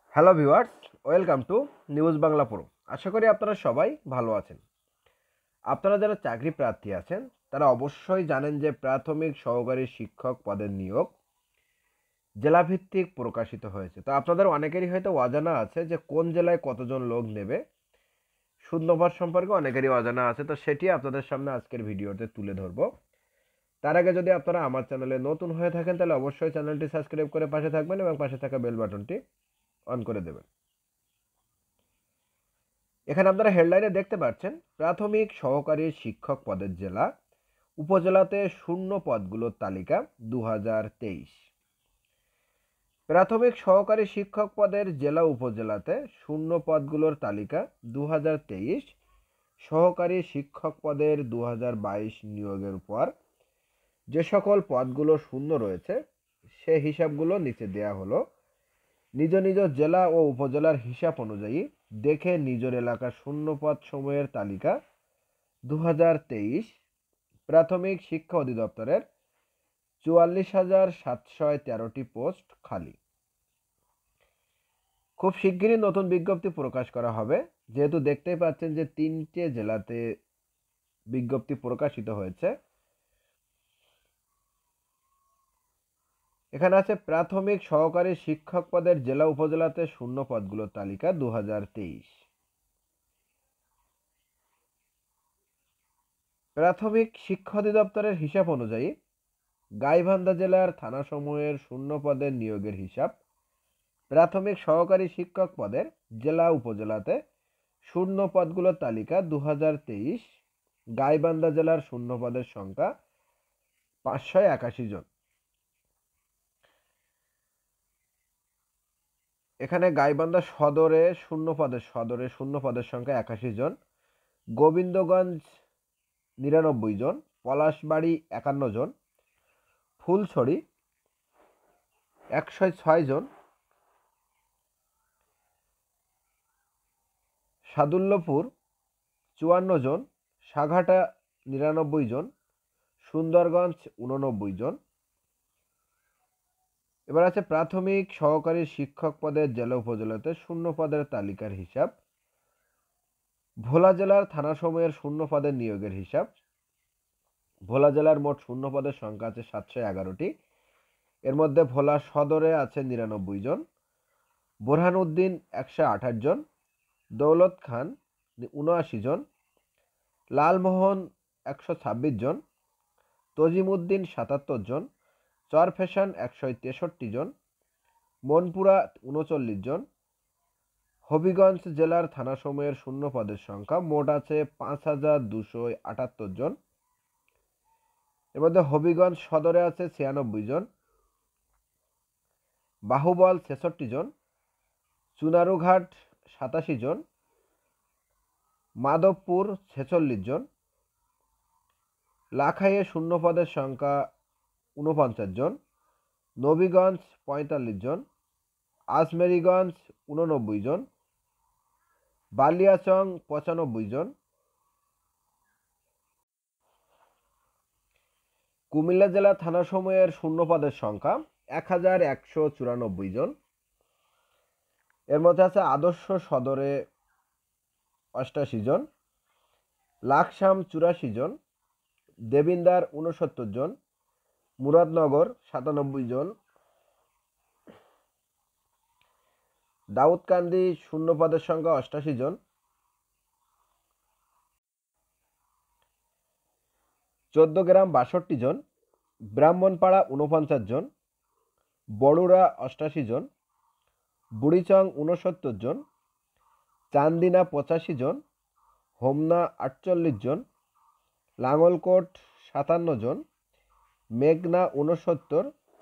Hello viewers, welcome to news Bangla pro. আশা করি আপনারা সবাই ভালো আছেন। আপনারা যারা চাকরি প্রার্থী আছেন তারা অবশ্যই জানেন যে প্রাথমিক সহকারী শিক্ষক পদের নিয়োগ জেলাভিত্তিক প্রকাশিত হয়েছে। তো আপনাদের অনেকেরই হয়তো অজানা আছে যে কোন জেলায় কতজন লোক নেবে, শূন্যপদ সম্পর্কে অনেকেরই অজানা আছে। তো সেটি আপনাদের সামনে আজকের ভিডিওতে তুলে ধরবো। তার আগে যদি আপনারা আমার চ্যানেলে নতুন হয়ে থাকেন তাহলে অবশ্যই চ্যানেলটি সাবস্ক্রাইব করে পাশে থাকবেন এবং পাশে থাকা বেল বাটনটি অন করে দেবেন। এখানে আপনারা হেডলাইনে দেখতে পাচ্ছেন প্রাথমিক সহকারী শিক্ষক পদের জেলা, উপজেলাতে শূন্য পদগুলোর তালিকা 2023। প্রাথমিক সহকারী শিক্ষক পদের জেলা উপজেলাতে শূন্য পদগুলোর তালিকা 2023, সহকারী শিক্ষক পদের 2022 নিয়োগের পর যে সকল পদগুলো শূন্য রয়েছে সে হিসাবগুলো নিচে দেয়া হলো। নিজ নিজ জেলা ও উপজেলার হিসাব অনুযায়ী দেখে নিজের এলাকার শূন্যপদ সমূহের তালিকা 2023 প্রাথমিক শিক্ষা অধিদপ্তরের 44,713টি পোস্ট খালি। খুব শিগগিরই নতুন বিজ্ঞপ্তি প্রকাশ করা হবে। যেহেতু দেখতেই পাচ্ছেন যে 3টে জেলাতে বিজ্ঞপ্তি প্রকাশিত হয়েছে। এখানে আছে প্রাথমিক সহকারী শিক্ষক পদের জেলা উপজেলাতে শূন্য পদগুলোর তালিকা 2023। প্রাথমিক শিক্ষা অধিদপ্তরের হিসাব অনুযায়ী গাইবান্ধা জেলার থানাসমূহের শূন্য পদের নিয়োগের হিসাব প্রাথমিক সহকারী শিক্ষক পদের জেলা উপজেলাতে শূন্য পদগুলোর তালিকা 2023। গাইবান্ধা জেলার শূন্য পদের সংখ্যা 581 জন। এখানে গাইবান্ধা সদরে শূন্য পদের সংখ্যা 81 জন, গোবিন্দগঞ্জ 99 জন, পলাশবাড়ি 51 জন, ফুলছড়ি 106 জন, সাদুল্যপুর 54 জন, সাঘাটা 99 জন, সুন্দরগঞ্জ 89 জন। এবার আছে প্রাথমিক সহকারী শিক্ষক পদের জেলা উপজেলাতে শূন্য পদের তালিকার হিসাব, ভোলা জেলার থানাসমূহের শূন্য পদের নিয়োগের হিসাব। ভোলা জেলার মোট শূন্য পদের সংখ্যা আছে 711টি। এর মধ্যে ভোলা সদরে আছে 99 জন, বোরহানউদ্দিন 128 জন, দৌলত খান 79 জন, লালমোহন 126 জন, তজিমউদ্দিন 77 জন, চরফ্যাশন 163 জন, মনপুরা 39 জন। হবিগঞ্জ জেলার থানাসমূহের শূন্য পদের সংখ্যা মোট আছে 5,278 জন। এর মধ্যে হবিগঞ্জ সদরে আছে 96 জন, বাহুবল 66 জন, চুনারুঘাট 87 জন, মাধবপুর 46 জন, লাখাইয়ে শূন্য পদের সংখ্যা 49 জন, নবীগঞ্জ 45 জন, আজমেরীগঞ্জ 89 জন, বালিয়াচং 95 জন, কুমিল্লা জেলা থানাসমূহের শূন্য পদের সংখ্যা 1194 জন। এর মধ্যে আছে আদর্শ সদরে 88 জন, লাকসাম 84 জন, দেবিন্দার 69 জন, মুরাদনগর 97 জন, দাউদকান্দি শূন্য পদের সংখ্যা 88 জন, চৌদ্দগ্রাম 62 জন, ব্রাহ্মণপাড়া 49 জন, বড়ুরা 88 জন, বুড়িচং 69 জন, চান্দিনা 85 জন, হোমনা 48 জন, লাঙ্গলকোট 57 জন, মেঘনা 69,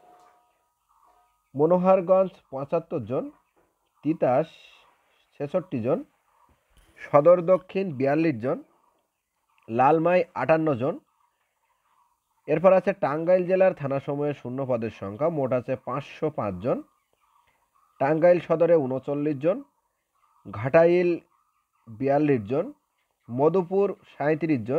মনোহরগঞ্জ 75 জন, তিতাস 66 জন, সদর দক্ষিণ 42 জন, লালমাই 58 জন। এরপর আছে টাঙ্গাইল জেলার থানাসমূহের শূন্য পদের সংখ্যা মোট আছে 505 জন, টাঙ্গাইল সদরে 39 জন, ঘাটাইল 42 জন, মধুপুর 37 জন,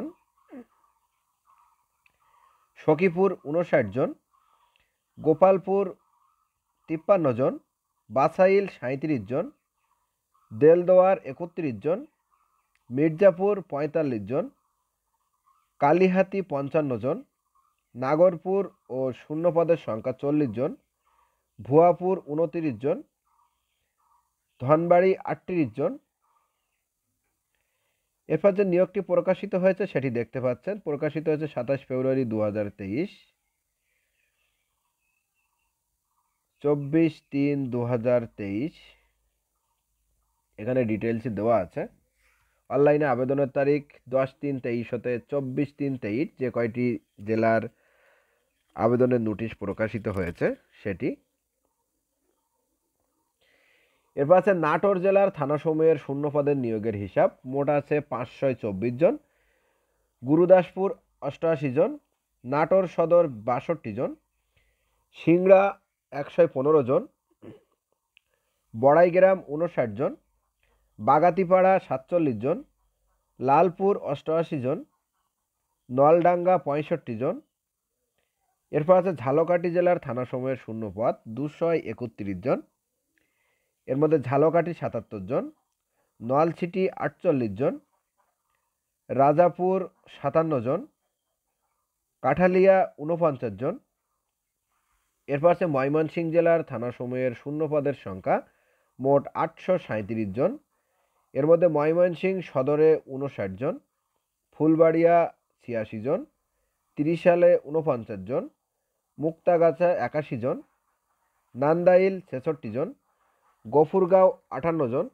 সখীপুর 59 জন, গোপালপুর 53 জন, বাসাইল 37 জন, দেলদোয়ার 31 জন, মির্জাপুর 45 জন, কালিহাতি 55 জন, নাগরপুর ও শূন্যপদের সংখ্যা 40 জন, ভুয়াপুর 29 জন, ধনবাড়ি 38 জন। এরপর যে নিয়োগটি প্রকাশিত হয়েছে সেটি দেখতে পাচ্ছেন, প্রকাশিত হয়েছে 27 ফেব্রুয়ারি 2023, 24/3/2023। এখানে ডিটেলসই দেওয়া আছে। অনলাইনে আবেদনের তারিখ 10/3/23 হতে 24/3/23, যে কয়টি জেলার আবেদনের নোটিশ প্রকাশিত হয়েছে সেটি। এরপর আছে নাটোর জেলার থানাসমূহের শূন্যপদের নিয়োগের হিসাব। মোট আছে 524 জন, গুরুদাসপুর 88 জন, নাটোর সদর 62 জন, সিংড়া 115 জন, বড়াইগ্রাম 59 জন, বাগাতিপাড়া 47 জন, লালপুর 88 জন, নলডাঙ্গা 65 জন। এরপর আছে ঝালকাঠি জেলার থানাসমূহের শূন্যপদ 231 জন। এর মধ্যে ঝালকাঠি 77 জন, নলছিটি 48 জন, রাজাপুর 57 জন, কাঠালিয়া 49 জন। এরপর আছে ময়মনসিংহ জেলার থানাসমূহের শূন্যপদের সংখ্যা মোট 837 জন। এর মধ্যে ময়মনসিংহ সদরে 59 জন, ফুলবাড়িয়া 86 জন, ত্রিশালে 49 জন, মুক্তাগাছা 81 জন, নান্দাইল 66 জন, গফুরগাঁও 58 জন,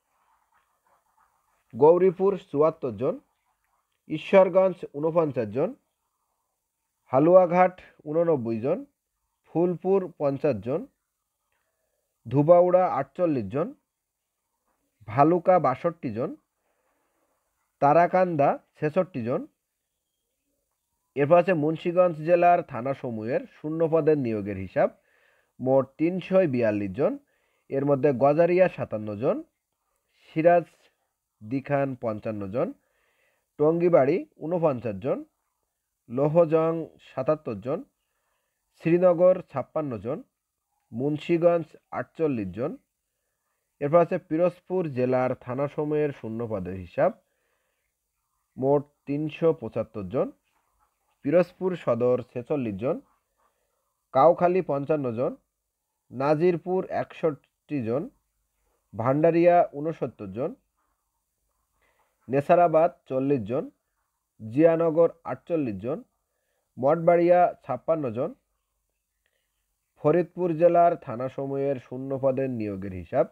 গৌরীপুর 74 জন, ঈশ্বরগঞ্জ 49 জন, হালুয়াঘাট 89 জন, ফুলপুর 50 জন, ধুবাউড়া 48 জন, ভালুকা 62 জন, তারাকান্দা 66 জন। এরপর আছে মুন্সিগঞ্জ জেলার থানাসমূহের শূন্যপদের নিয়োগের হিসাব। মোট 342 জন। এর মধ্যে গজারিয়া 57 জন, সিরাজ দিখান 55 জন, টঙ্গিবাড়ি 49 জন, লোহজং 77 জন, শ্রীনগর 56 জন, মুন্সিগঞ্জ 48 জন। এরপর আছে পিরোজপুর জেলার থানাসমূহের শূন্যপদের হিসাব। মোট 375 জন। পিরোজপুর সদর 46 জন, কাউখালী 55 জন, নাজিরপুর 61 জন, ভান্ডারিয়া 69 জন, নেসারাবাদ 40 জন, জিয়ানগর 48 জন, মঠবাড়িয়া 56 জন। ফরিদপুর জেলার থানাসমূহের শূন্যপদের নিয়োগের হিসাব।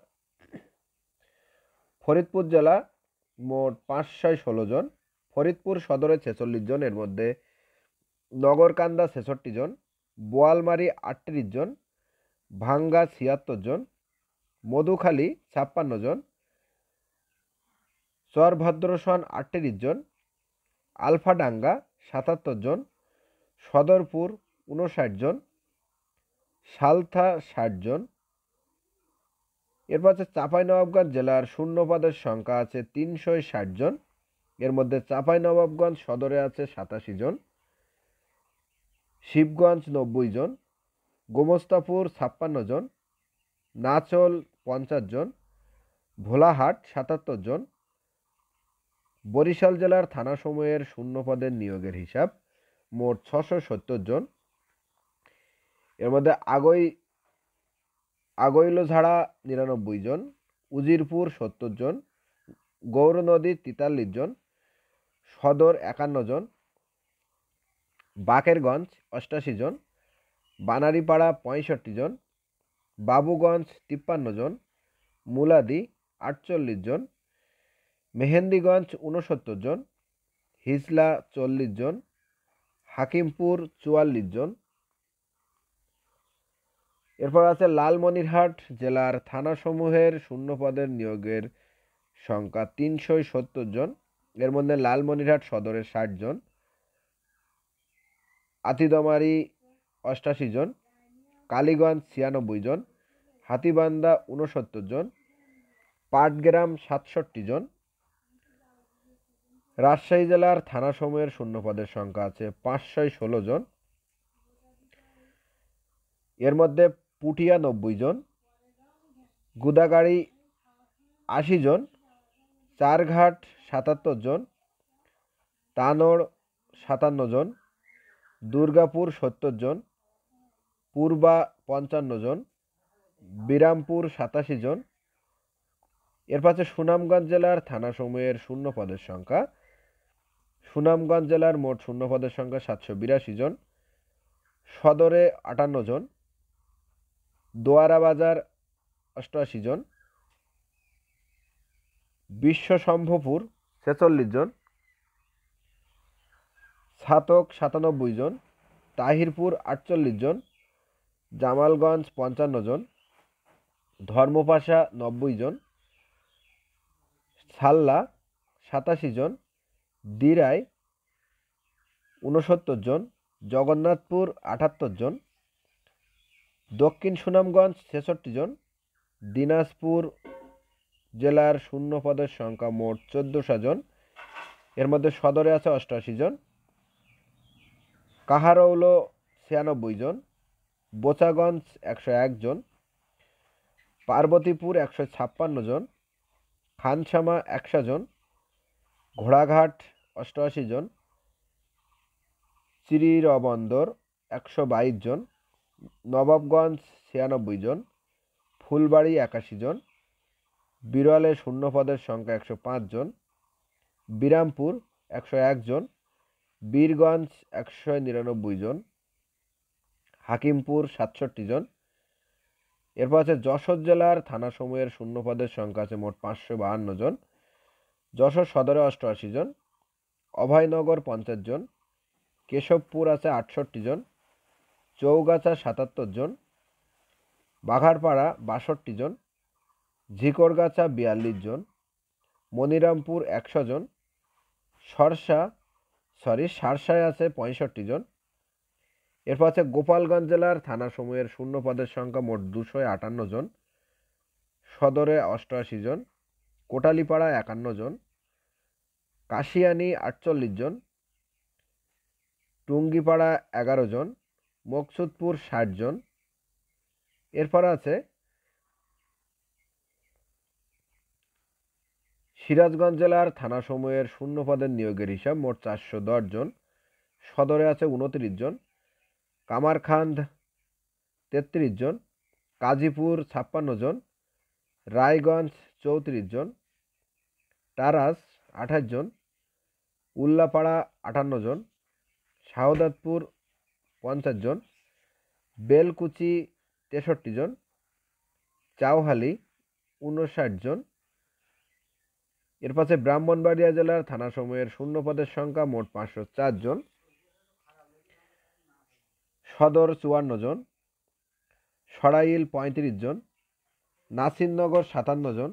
ফরিদপুর জেলা মোট 516 জন, ফরিদপুর সদরে 46 জন, এর মধ্যে নগরকান্দা 66 জন, বোয়ালমারি 38 জন, ভাঙ্গা 76 জন, মধুখালী 56 জন, চরভদ্রসন 38 জন, আলফাডাঙ্গা 77 জন, সদরপুর 59 জন, সালথা 60 জন। এরপর আছে চাঁপাইনবাবগঞ্জ জেলার শূন্যপদের সংখ্যা আছে 360 জন। এর মধ্যে চাঁপাইনবাবগঞ্জ সদরে আছে 87 জন, শিবগঞ্জ 90 জন, গোমস্তাপুর 56 জন, নাচল 50 জন, ভোলাহাট 77 জন। বরিশাল জেলার থানাসমূহের শূন্যপদের নিয়োগের হিসাব। মোট 670 জন। এর মধ্যে আগৈলঝাড়া 99 জন, উজিরপুর 70 জন, গৌরনদী 43 জন, সদর 51 জন, বাকেরগঞ্জ 88 জন, বানারীপাড়া 65 জন, বাবুগঞ্জ 53 জন, মুলাদি 48 জন, মেহেন্দিগঞ্জ 69 জন, হিজলা 40 জন, হাকিমপুর 44 জন। এরপর আছে লালমনিরহাট জেলার থানাসমূহের শূন্যপদের নিয়োগের সংখ্যা 370 জন। এর মধ্যে লালমনিরহাট সদরে 60 জন, আতিদমারি 88 জন, কালীগঞ্জ 96 জন, হাতীবান্ধা 69 জন, পাটগ্রাম 67 জন। রাজশাহী জেলার থানাসমূহের শূন্যপদের সংখ্যা আছে 516 জন। এর মধ্যে পুঠিয়া 90 জন, গুদাগাড়ি ৮০ জন, চারঘাট ৭৭ জন, তানোড় ৫৭ জন, দুর্গাপুর ৭০ জন, পূর্বা ৫৫ জন, বিরামপুর ৮৭ জন। এরপর আছে সুনামগঞ্জ জেলার থানাসমূহের শূন্য পদের সংখ্যা। সুনামগঞ্জ জেলার মোট শূন্য পদের সংখ্যা ৭৮২ জন, সদরে ৫৮ জন, দোয়ারা বাজার ৮৮ জন, বিশ্বশম্ভপুর ৪৬ জন, ছাতক ৯৭ জন, তাহিরপুর ৪৮ জন, জামালগঞ্জ ৫৫ জন, ধর্মপাশা ৯০ জন, সাল্লা ৮৭ জন, দিরাই ৬৯ জন, জগন্নাথপুর ৭৮ জন, দক্ষিণ সুনামগঞ্জ ৬৬ জন। দিনাজপুর জেলার শূন্য পদের সংখ্যা মোট ১৪০০ জন। এর মধ্যে সদরে আছে ৮৮ জন, কাহারৌল ৯৬ জন, বোচাগঞ্জ ১০১ জন, পার্বতীপুর ১৫৬ জন, খানসামা ১০০ জন, ঘোড়াঘাট ৮৮ জন, চিরিরবন্দর ১২২ জন, নবাবগঞ্জ ৯৬ জন, ফুলবাড়ি ৮১ জন, বিরলে শূন্য পদের সংখ্যা ১০৫ জন, বিরামপুর ১০১ জন, বীরগঞ্জ ১৯৯ জন, হাকিমপুর ৬৭ জন। এরপর আছে যশোর জেলার থানাসমূহের শূন্য পদের সংখ্যা আছে মোট ৫৫২ জন, যশোর সদরে ৮৮ জন, অভয়নগর ৫০ জন, কেশবপুর আছে ৬৮ জন, চৌগাছা ৭৭ জন, বাঘারপাড়া ৬২ জন, ঝিকরগাছা ৪২ জন, মনিরামপুর ১০০ জন, সারসায় আছে ৬৫ জন। এরপর আছে গোপালগঞ্জ জেলার থানাসমূহের শূন্য পদের সংখ্যা মোট ২৫৮ জন, সদরে ৮৮ জন, কোটালীপাড়া ৫১ জন, কাশিয়ানী ৪৮ জন, টুঙ্গিপাড়া ১১ জন, মকসুদপুর ৬০ জন। এরপর আছে সিরাজগঞ্জ জেলার থানাসমূহের শূন্য পদের নিয়োগের হিসাব মোট ৪১০ জন, সদরে আছে ২৯ জন, কামারখান্দ ৩৩ জন, কাজীপুর ৫৬ জন, রায়গঞ্জ ৩৪ জন, তারাস ২৮ জন, উল্লাপাড়া ৫৮ জন, শাহদাতপুর ৫০ জন, বেলকুচি ৬৩ জন, চাউহালি ৫৯ জন। এর পাশে ব্রাহ্মণবাড়িয়া জেলার থানাসমূহের শূন্য পদের সংখ্যা মোট ৫০৪ জন, সদর ৫৪ জন, সরাইল ৩৫ জন, নাসিরনগর ৫৭ জন,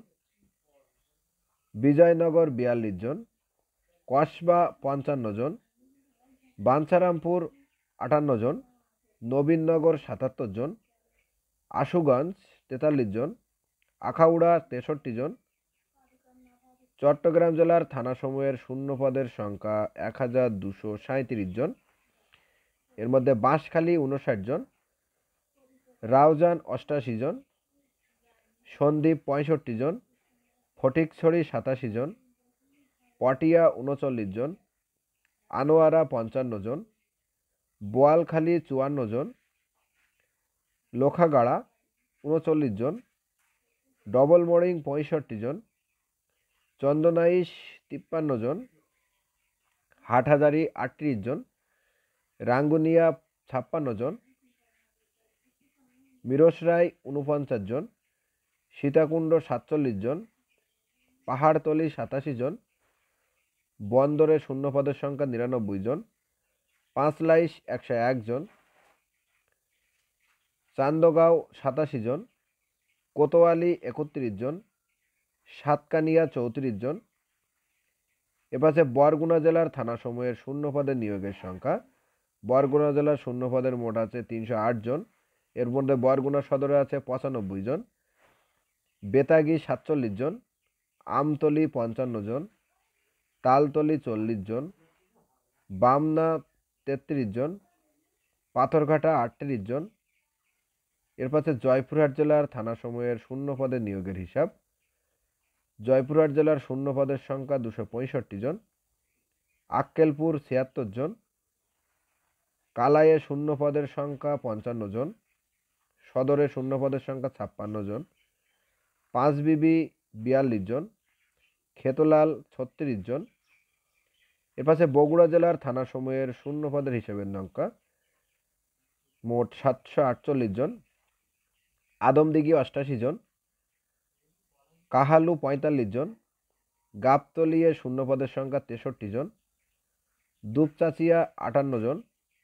বিজয়নগর ৪২ জন, কসবা ৫৫ জন, বাঞ্ছারামপুর ৫৮ জন, নবীননগর ৭৭ জন, আশুগঞ্জ ৪৩ জন, আখাউড়া ৬৩ জন। চট্টগ্রাম জেলার থানাসমূহের শূন্য পদের সংখ্যা ১২৩৭ জন, এর মধ্যে বাঁশখালী ৫৯ জন, রাউজান ৮৮ জন, সন্দ্বীপ ৬৫ জন, ফটিকছড়ি ৮৭ জন, পটিয়া ৩৯ জন, আনোয়ারা ৫৫ জন, বোয়ালখালী ৫৪ জন, লোখাগাড়া ৩৯ জন, ডবল মোরিং ৬৫ জন, চন্দনাইশ ৫৩ জন, হাটহাজারি ৩৮ জন, রাঙ্গুনিয়া ৫৬ জন, মিরসরাই ৪৯ জন, সীতাকুণ্ড ৪৭ জন, পাহাড়তলি ৮৭ জন, বন্দরে শূন্য পদের সংখ্যা ৯৯ জন, পাঁচলাইশ ১০১ জন, চান্দগাঁও ৮৭ জন, কোতোয়ালি ৩১ জন, সাতকানিয়া ৩৪ জন। এপাশে বরগুনা জেলার থানাসমূহের শূন্য পদে নিয়োগের সংখ্যা। বরগুনা জেলার শূন্য পদের মোট আছে ৩০৮ জন, এর মধ্যে বরগুনা সদরে আছে ৯৫ জন, বেতাগী ৪৭ জন, আমতলী ৫৫ জন, তালতলী ৪০ জন, বামনা ৩৩ জন, পাথরঘাটা ৩৮ জন, এরপর আছে জয়পুরহাট জেলার থানাসমূহের শূন্য পদে নিয়োগের হিসাব। জয়পুরহাট জেলার শূন্য পদের সংখ্যা 265 জন। আক্কেলপুর 76 জন। কালাইয়ে শূন্য পদের সংখ্যা 55 জন। সদরে শূন্য পদের সংখ্যা 56 জন। পাঁচবিবি 42 জন। খেতলাল 36 জন। এর পাশে বগুড়া জেলার থানাসমূহের শূন্য পদের হিসেবের সংখ্যা মোট 748 জন। আদমদিঘি 88 জন। কাহালু 45 জন। গাবতলিয়ে শূন্য পদের সংখ্যা 63 জন। দুপচাচিয়া 58 জন।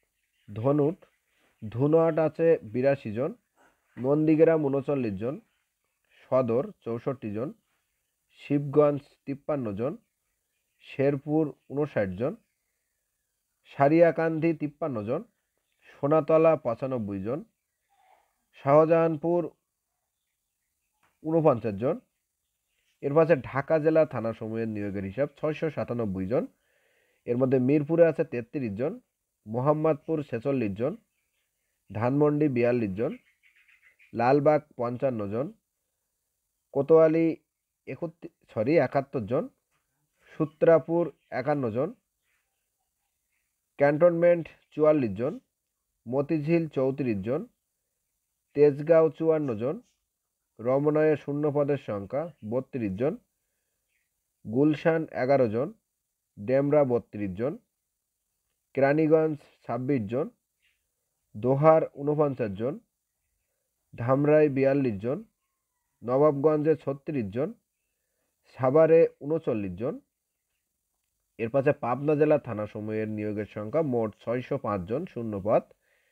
ধুনহাট আছে 82 জন। নন্দীগ্রাম 39 জন। সদর 64 জন। শিবগঞ্জ 53 জন। শেরপুর 59 জন। সারিয়াকান্দি 53 জন। সোনাতলা 95 জন। শাহজাহানপুর 49 জন। এর পাশে ঢাকা জেলা থানাসমূহের নিয়োগের হিসাব 697 জন। এর মধ্যে মিরপুরে আছে 33 জন। মোহাম্মদপুর 46 জন। ধানমন্ডি 42 জন। লালবাগ 55 জন। কোতোয়ালি 71 জন। সূত্রাপুর 51 জন। ক্যান্টনমেন্ট 44 জন। মতিঝিল 34 জন। তেজগাঁও 54 জন। রমনায় শূন্য পদের সংখ্যা 32 জন। গুলশান 11 জন। ডেমরা 32 জন। কেরানীগঞ্জ 26 জন। দোহার 49 জন। ধামরাই 42 জন। নবাবগঞ্জে 36 জন। সাভারে 39 জন। এর পাশে পাবনা জেলা থানাসমূহের নিয়োগের সংখ্যা মোট 605 জন শূন্য পদ।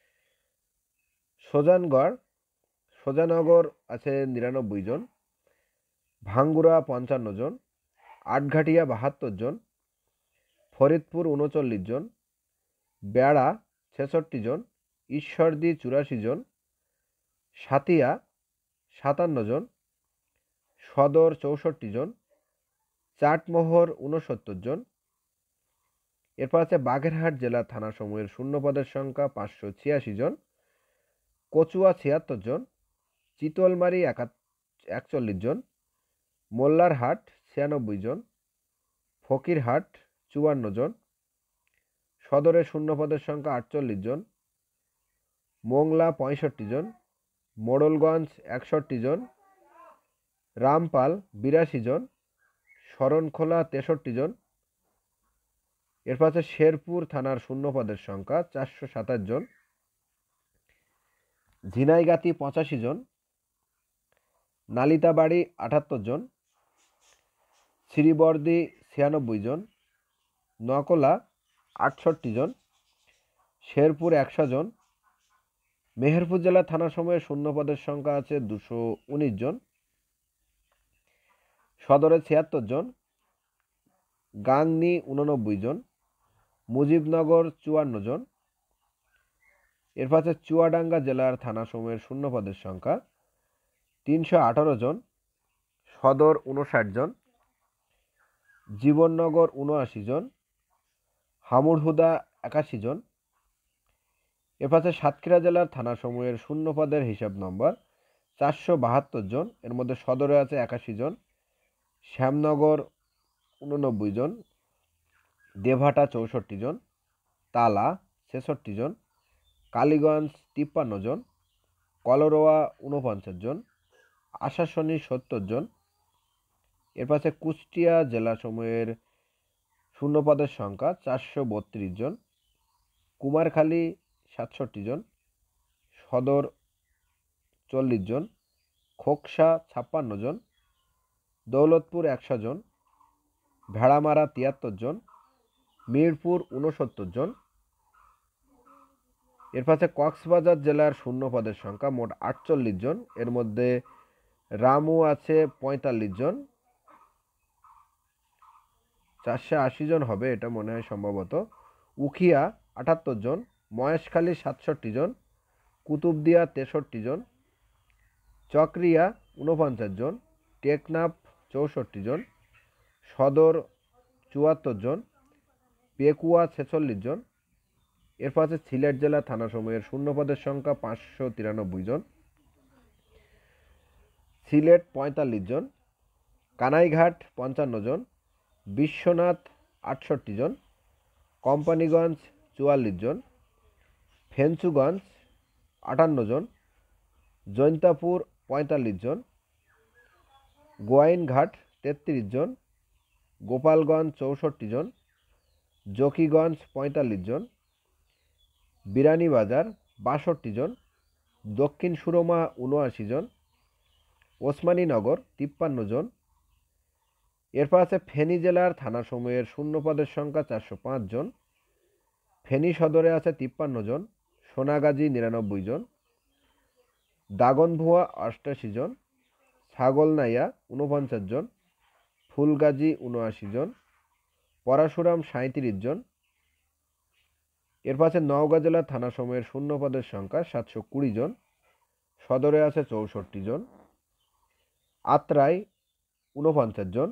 সোজানগর আছে 99 জন। ভাঙ্গুড়া 55 জন। আটঘাটিয়া 72 জন। ফরিদপুর 39 জন। বেড়া 66 জন। ঈশ্বরদী 84 জন। সাতিয়া 57 জন। সদর 64 জন। চাটমোহর 69 জন। এরপর আছে বাগেরহাট জেলা থানাসমূহের শূন্য পদের সংখ্যা 586 জন। কচুয়া 76 জন। চিতলমারি 41 জন। মোল্লারহাট 96 জন। ফকিরহাট 54 জন। সদরে শূন্য পদের সংখ্যা 48 জন। মোংলা 65 জন। মোড়লগঞ্জ 61 জন। রামপাল 82 জন। শরণখোলা 63 জন। এর পাশে শেরপুর থানার শূন্য পদের সংখ্যা 427 জন। ঝিনাইগাতি 85 জন। নালিতাবাড়ি 78 জন। শ্রীবর্দী 96 জন। নকলা 68 জন। শেরপুর 100 জন। মেহেরপুর জেলা থানাসমূহের শূন্য পদের সংখ্যা আছে 219 জন। সদরে 76 জন। গাংনী 89 জন। মুজিবনগর 54 জন। এর পাশে চুয়াডাঙ্গা জেলার থানাসমূহের শূন্য পদের সংখ্যা 318 জন। সদর 59 জন। জীবননগর 79 জন। হামুরহুদা 81 জন। এর পাশে সাতক্ষীরা জেলার থানাসমূহের শূন্য পদের হিসাব নম্বর 472 জন। এর মধ্যে সদরে আছে 81 জন। শ্যামনগর 89 জন। দেভাটা 64 জন। তালা 66 জন। কালীগঞ্জ 53 জন। কলরোয়া 49 জন। আশাশনী 70 জন। এর পাশে কুষ্টিয়া জেলাসমূহের শূন্য পদের সংখ্যা 432 জন। কুমারখালী 67 জন। সদর 40 জন। খোকসা 56 জন। দৌলতপুর 100 জন। ভেড়ামারা 73 জন। মিরপুর 69 জন। এর পাশে কক্সবাজার জেলার শূন্য পদের সংখ্যা মোট 48 জন। এর মধ্যে রামু আছে 45 জন। 480 জন হবে এটা মনে হয় সম্ভবত। উখিয়া 78 জন। মহেশখালী 67 জন। কুতুবদিয়া 63 জন। চকরিয়া 49 জন। টেকনাফ 64 জন। সদর 74 জন। পেকুয়া 46 জন। এর পাশে সিলেট জেলা থানাসমূহের শূন্য পদের সংখ্যা 593 জন। সিলেট ৪৫ জন, কানাইঘাট ৫৫ জন, বিশ্বনাথ ৬৮ জন, কোম্পানিগঞ্জ ৪৪ জন, ফেঞ্চুগঞ্জ ৫৮ জন, জৈন্তাপুর ৪৫ জন, গোয়াইনঘাট ৩৩ জন, গোপালগঞ্জ ৬৪ জন, জকিগঞ্জ ৪৫ জন, বিরানীবাজার ৬২ জন, দক্ষিণ সুরমা ৭৯ জন, ওসমানীনগর ৫৩ জন। এরপর আছে ফেনী জেলার থানাসমূহের শূন্য পদের সংখ্যা ৪০৫ জন, ফেনী সদরে আছে ৫৩ জন, সোনাগাজী ৯৯ জন, দাগনভুয়া ৮৮ জন, ছাগলনাইয়া ৪৯ জন, ফুলগাজী ৭৯ জন, পরশুরাম ৩৭ জন। এরপর আছে নওগাঁ জেলার থানাসমূহের শূন্য পদের সংখ্যা ৭২০ জন, সদরে আছে ৬৪ জন, আত্রাই ৪৯ জন,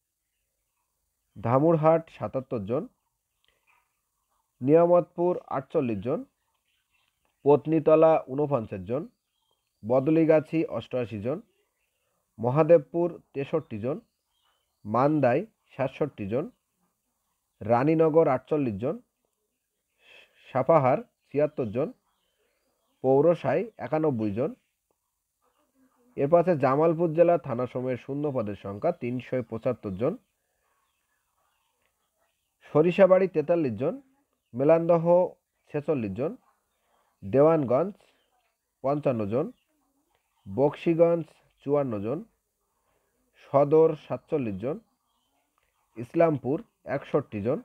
ধামুরহাট ৭৭ জন, নিয়ামতপুর ৪৮ জন, পত্নীতলা ৪৯ জন, বদলিগাছি ৮৮ জন, মহাদেবপুর ৬৩ জন, মান্দাই ৬৭ জন, রানীনগর ৪৮ জন, সাপাহার ৭৬ জন, পৌরসাই ৯১ জন। এরপর আছে জামালপুর জেলা থানাসমূহের শূন্য পদের সংখ্যা ৩৭৫ জন, সরিষাবাড়ি ৪৩ জন, মেলান্দহ ৪৬ জন, দেওয়ানগঞ্জ ৫৫ জন, বকশীগঞ্জ ৫৪ জন, সদর ৪৭ জন, ইসলামপুর ৬১ জন,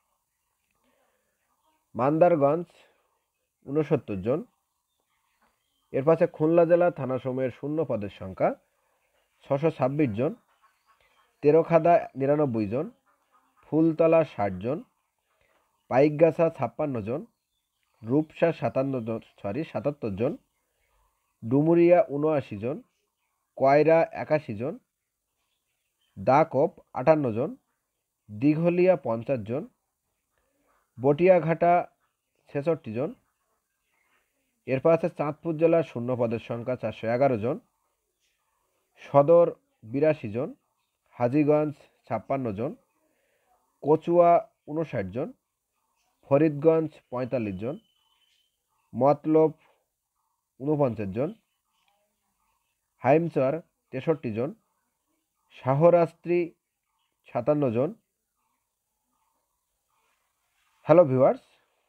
মান্দারগঞ্জ ৬৯ জন। এর পাশে খুলনা জেলা থানাসমূহের শূন্য পদের সংখ্যা ৬২৬ জন, তেরোখাদা ৯৯ জন, ফুলতলা ৬০ জন, পাইকগাছা ৫৬ জন, রূপসা ৭৭ জন, ডুমুরিয়া ৭৯ জন, কয়রা ৮১ জন, দাকপ ৫৮ জন, দিঘলিয়া ৫০ জন, বটিয়াঘাটা ৬৬ জন। এরপর আছে চাঁদপুর জেলার শূন্য পদের সংখ্যা ৪১১ জন, সদর ৮২ জন, হাজীগঞ্জ ৫৬ জন, কচুয়া ৫৯ জন, ফরিদগঞ্জ ৪৫ জন, মতলব ৪৯ জন, হাইমচর ৬৩ জন, শাহরাস্ত্রী ৫৭ জন। হ্যালো ভিউয়ার্স,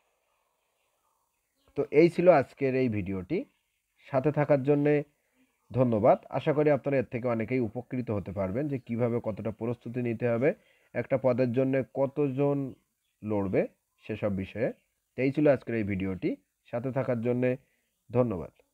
তো এই ছিল আজকের এই ভিডিওটি। সাথে থাকার জন্যে ধন্যবাদ। আশা করি আপনারা এর থেকে অনেকেই উপকৃত হতে পারবেন যে কিভাবে কতটা প্রস্তুতি নিতে হবে, একটা পদের জন্য কতজন লড়বে সেসব বিষয়ে। এই ছিল আজকের এই ভিডিওটি। সাথে থাকার জন্যে ধন্যবাদ।